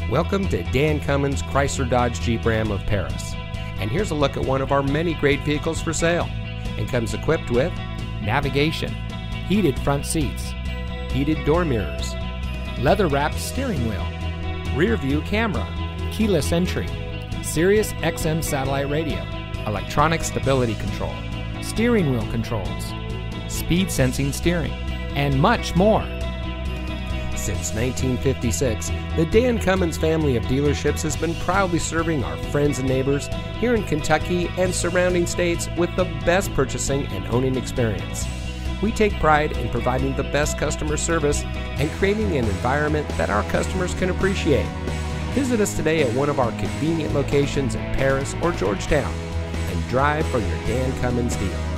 Welcome to Dan Cummins Chrysler Dodge Jeep Ram of Paris. And here's a look at one of our many great vehicles for sale. And comes equipped with navigation, heated front seats, heated door mirrors, leather-wrapped steering wheel, rear view camera, keyless entry, Sirius XM satellite radio, electronic stability control, steering wheel controls, speed sensing steering, and much more. Since 1956, the Dan Cummins family of dealerships has been proudly serving our friends and neighbors here in Kentucky and surrounding states with the best purchasing and owning experience. We take pride in providing the best customer service and creating an environment that our customers can appreciate. Visit us today at one of our convenient locations in Paris or Georgetown and drive for your Dan Cummins deal.